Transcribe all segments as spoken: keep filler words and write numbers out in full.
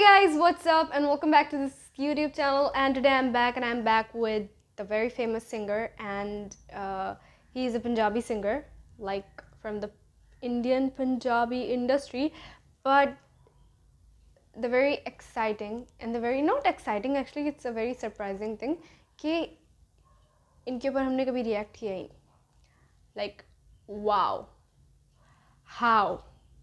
guys, what's up and welcome back to this YouTube channel. And today I'm back and I'm back with the very famous singer, and uh, he is a Punjabi singer, like from the Indian Punjabi industry. But the very exciting and the very not exciting actually, it's a very surprising thing कि इनके ऊपर हमने कभी react किया ही नहीं. Like wow, how,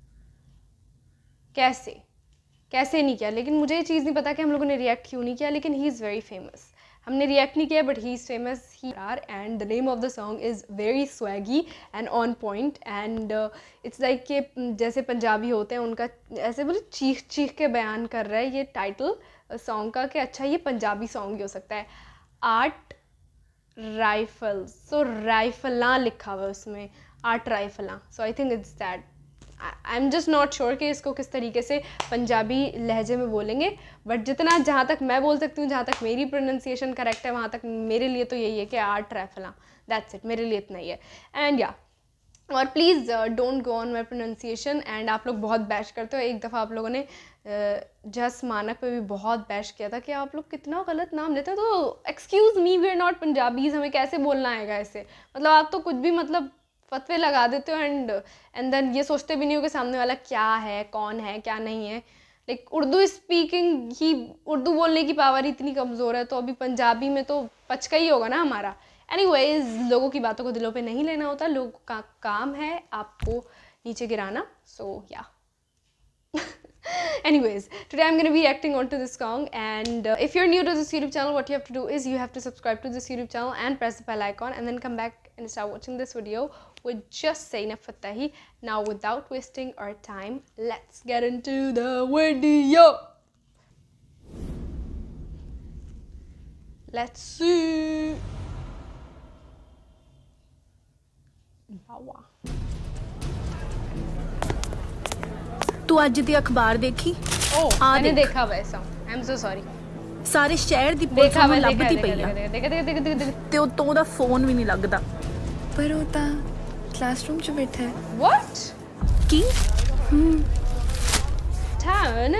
कैसे कैसे नहीं किया. लेकिन मुझे ये चीज़ नहीं पता कि हम लोगों ने रिएक्ट क्यों नहीं किया. लेकिन ही इज़ वेरी फेमस. हमने रिएक्ट नहीं किया but he is famous. He are and the name of the song is very swaggy and on point. And it's like कि जैसे पंजाबी होते हैं उनका ऐसे बोले चीख चीख के बयान कर रहा है ये टाइटल सॉन्ग का कि अच्छा ये पंजाबी सॉन्ग भी हो सकता है. आर्ट राइफल्स, सो राइफलां लिखा हुआ है उसमें, आर्ट राइफलां. So I think it's that. I am just not sure कि इसको किस तरीके से पंजाबी लहजे में बोलेंगे, बट जितना जहाँ तक मैं बोल सकती हूँ, जहाँ तक मेरी प्रोनाउंसिएशन करेक्ट है, वहाँ तक मेरे लिए तो यही है कि आर्ट राइफलां. दैट्स इट, मेरे लिए इतना ही है. एंड या और please don't go on my pronunciation. And आप लोग बहुत बैश करते हो. एक दफ़ा आप लोगों ने जस uh, मानक पे भी बहुत बैश किया था कि आप लोग कितना गलत नाम लेते हो. तो excuse me, we are not Punjabis, हमें कैसे बोलना आएगा ऐसे. मतलब आप तो कुछ भी मतलब फतवे लगा देते हो एंड एंड देन ये सोचते भी नहीं हो कि सामने वाला क्या है, कौन है, क्या नहीं है. लाइक उर्दू स्पीकिंग ही, उर्दू बोलने की पावर इतनी कमज़ोर है, तो अभी पंजाबी में तो पचका ही होगा ना हमारा. एनीवेज, लोगों की बातों को दिलों पे नहीं लेना होता. लोगों का काम है आपको नीचे गिराना. सो या anyways, today I'm going to be reacting onto this song. And uh, if you're new to this YouTube channel, what you have to do is you have to subscribe to this YouTube channel and press the bell icon, and then come back and start watching this video with just Zainab Fatahi. Now without wasting our time, let's get into the video. Let's see. Wow. तू अज दी अखबार देखी? ओह, मैंने देखा वैसा. I am so sorry. सारे शहर दी police ਨੂੰ ਲੱਭਦੀ ਪਈ ਆ देख देख देख देख देख ਤੇ ਉਤੋਂ ਉਹਦਾ ਫੋਨ ਵੀ ਨਹੀਂ ਲੱਗਦਾ. ਪਰ ਉਹ ਤਾਂ ਕਲਾਸਰੂਮ 'ਚ ਬੈਠਾ ਹੈ. व्हाट? ਕੀ? ਹਮ टर्न.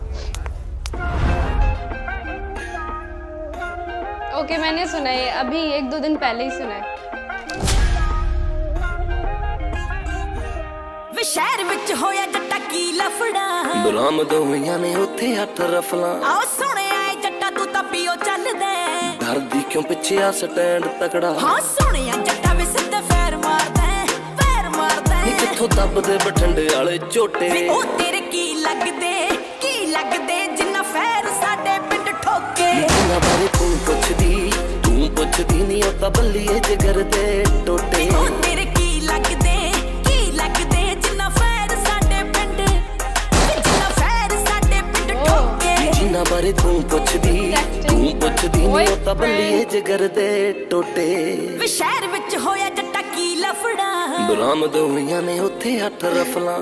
ओके, मैंने सुना है अभी एक दो दिन पहले ही सुना है. वे शहर विच होया जट्टा की लफड़ा, बरामद होईयां ने उत्थे अठ रफलां. आओ सुने आए जट्टा तू तां पियो चल दे, डरदी क्यों पिछे आ स्टैंड तकड़ा. हाँ सुने आ जट्टा वे सिद्धे पैर मार दे, पैर मार दे. नी किथों दबदे बठंडे वाले झोटे, वे ओ तेरे की लगदे, की लगदे जिन्ना पैर साडे पिंड ठोके. जिन्ना बारे तू पुछदी, तू पुछदी नी ओ तां बल्लीए जिगर दे टोटे. ओ तेरे की लगदे, की लगदे जिन्ना पैर साडे पिंड, जिन्ना पैर साडे पिंड ठोके. जिन्ना बारे तू पुछदी, तू पुछदी नी ओ तां बल्लीए जिगर दे टोटे. वे शहर विच होया जट्टा की लफड़ा, बरामद होईयां ने उत्थे अठ रफलां.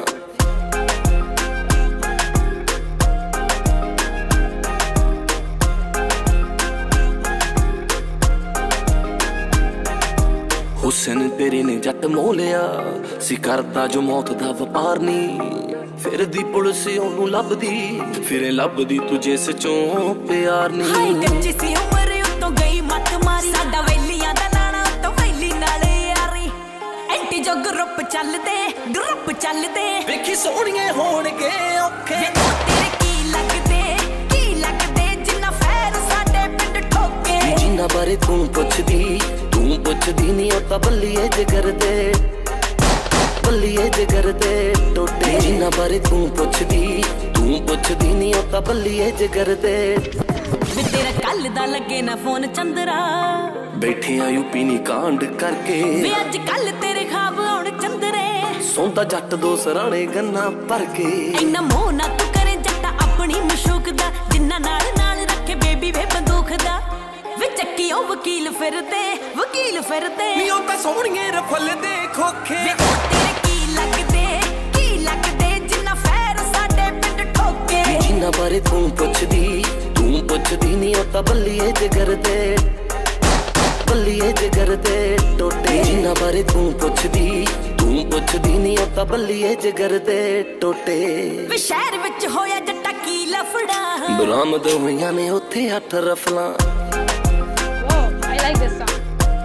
हुसन तेरे ने जट मोह लिया सी, करदा जो मौत दा वपार नी. फिर दी पुलिस ओनू लभदी, फिर लभदी तुझे सचों प्यार नी. हाय कच्ची सी उम्र उतों गई मत मारी, साडा वेलियां दा नाना उतों वेली नाले यारी. एंटी जो ग्रुप चलदे, ग्रुप चलदे, वेखी सोहणिए होणगे औखे. वे ओ तेरे की लगदे, की लगदे जिन्ना पैर साडे पिंड ठोके. जिन्ना बारे तू पुछदी, तू पुछदी नी ओ तां बल्लीए जिगर दे, बल्लीए जिगर दे टोटे. जिन्ना बारे तू पुछदी, तू पुछदी नी ओ तां बल्लीए जिगर दे. वे तेरा कल दा लगे ना फोन चंदरा, बैठे आ यूपी नी कांड करके. वे अज कल तेरे खाब आउण चंदरे, सौंदा जट दो सराणे गन्ना भर के. इन्ना मोह ना तू करे जट्टा अपनी मशूक दा, जिन्ना नाल नाल रखे बेबी वे बंदूक दा. वे चक्की ओ वकील फिरदे, वकील फिरदे, नी ओ तां सोहणिए रफल दे खोखे. वे ओ तेरे की लगदे, की लगदे जिन्ना पैर साडे पिंड ठोके. जिन्ना बारे तू पुछदी, तू पुछदी नी ओ तां बल्लीए जिगर दे, बल्लीए जिगर दे टोटे. जिन्ना बारे तू पुछदी, तू पुछदी नी ओ तां बल्लीए जिगर दे टोटे. वे शहर विच होया जट्टा की लफड़ा बरामद होइयां ने उत्थे अठ रफलां Whoa, I like this song.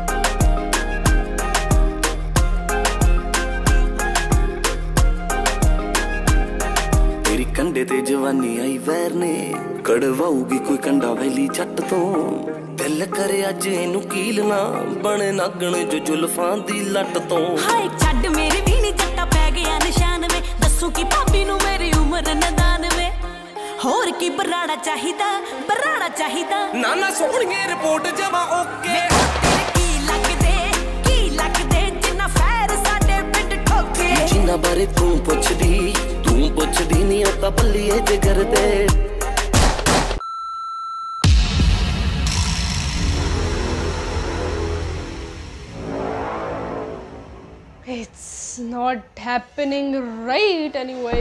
तेरी कंडे ते जवानी आई वैर ने कड़वाऊगी कोई कंडा वैली जट तो दिल करे अज इनू कीलना बने नागण जो जुल्फां दी लट तो हाय छड्ड मेरे भी नी जट्टा पै गया निशान में दसू की भाभी नू मेरी उम्र नदान में होर की बराड़ा चाहिदा बराड़ा चाहिदा ना ना सोहणिए रिपोर्ट जमा ओके की लगदे की लगदे जिन्ना फैर साडे पिंड ठोके जिन्ना बारे तू पुछदी तू पुछदी नी ओ तां बल्लीए जिगर दे It's not happening right anyway.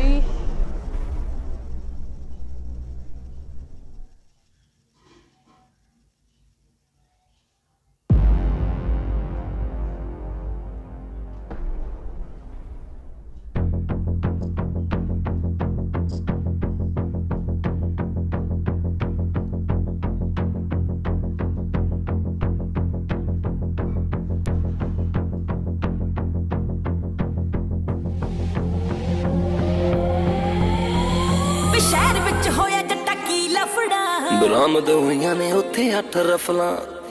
शहर विच होया जट्टा की लफड़ा बरामद होइयां ने उत्थे अठ रफलां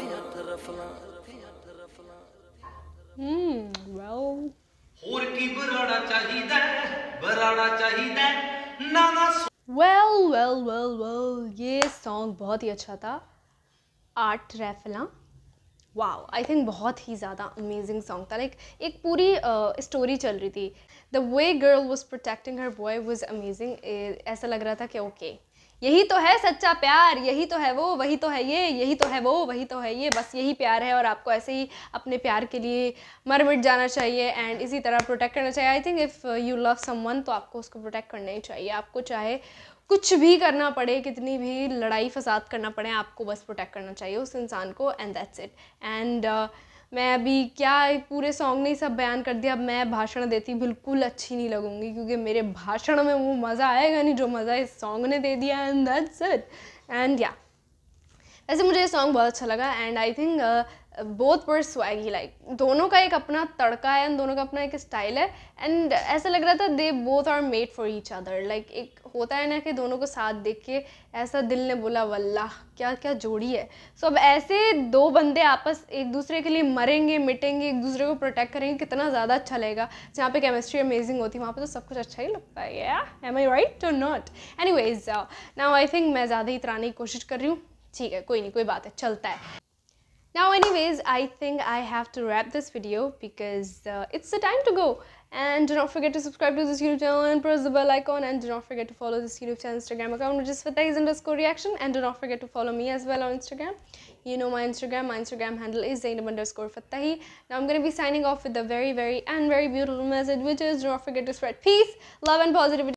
Hmm, well. ਹੋਰ ਕੀ ਬਰਾੜਾ ਚਾਹੀਦਾ ਬਰਾੜਾ ਚਾਹੀਦਾ ਨਾ ਨਾ Well, well, well, well. ये song बहुत ही अच्छा था. आठ रैफला. वाओ, आई थिंक बहुत ही ज़्यादा अमेजिंग सॉन्ग था. लाइक like, एक पूरी स्टोरी uh, चल रही थी. The way girl was protecting her boy was amazing. ऐसा लग रहा था कि ओके okay, यही तो है सच्चा प्यार, यही तो है वो, वही तो है ये, यही तो है वो, वही तो है ये, बस यही प्यार है और आपको ऐसे ही अपने प्यार के लिए मर मिट जाना चाहिए एंड इसी तरह प्रोटेक्ट करना चाहिए. I think if you love someone तो आपको उसको प्रोटेक्ट करना ही चाहिए. आपको चाहे कुछ भी करना पड़े, कितनी भी लड़ाई फसाद करना पड़े, आपको बस प्रोटेक्ट करना चाहिए उस इंसान को एंड दैट्स इट. एंड मैं अभी क्या पूरे सॉन्ग ने सब बयान कर दिया. अब मैं भाषण देती बिल्कुल अच्छी नहीं लगूंगी क्योंकि मेरे भाषण में वो मज़ा आएगा नहीं जो मज़ा इस सॉन्ग ने दे दिया एंड दैट्स इट. एंड या वैसे मुझे ये सॉन्ग बहुत अच्छा लगा and I think both were swaggy. Like दोनों का एक अपना तड़का है एंड दोनों का अपना एक स्टाइल है एंड ऐसा लग रहा था they both are made for each other. Like एक होता है ना कि दोनों को साथ देख के ऐसा दिल ने बोला वल्लाह क्या क्या जोड़ी है. सो so, अब ऐसे दो बंदे आपस एक दूसरे के लिए मरेंगे मिटेंगे, एक दूसरे को प्रोटेक्ट करेंगे, कितना ज़्यादा अच्छा लगेगा. जहाँ पे केमिस्ट्री अमेजिंग होती है वहाँ पे तो सब कुछ अच्छा ही लगता है. या एम आई राइट और not? Anyways now I think मैं ज़्यादा ही इतराने की कोशिश कर रही हूँ. ठीक है, कोई नहीं, कोई बात है, चलता है. Now anyways, I think I have to wrap this video because uh, it's the time to go. And do not forget to subscribe to this YouTube channel and press the bell icon. And do not forget to follow this YouTube channel Instagram account, which is Fataiz underscore reaction. And do not forget to follow me as well on Instagram. You know my Instagram. My Instagram handle is Zainab underscore Fatahi. Now I'm going to be signing off with a very, very and very beautiful message, which is do not forget to spread peace, love and positivity.